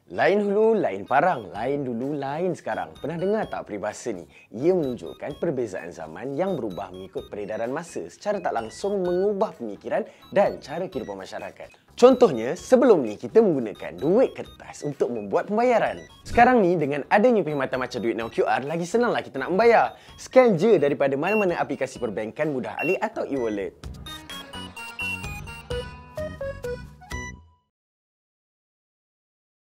Lain hulu, lain parang, lain dulu, lain sekarang. Pernah dengar tak peribahasa ni? Ia menunjukkan perbezaan zaman yang berubah mengikut peredaran masa secara tak langsung mengubah pemikiran dan cara kehidupan masyarakat. Contohnya, sebelum ni kita menggunakan duit kertas untuk membuat pembayaran. Sekarang ni dengan adanya perkhidmatan macam duit Now QR, lagi senanglah kita nak membayar. Scan je daripada mana-mana aplikasi perbankan mudah alih atau e-wallet.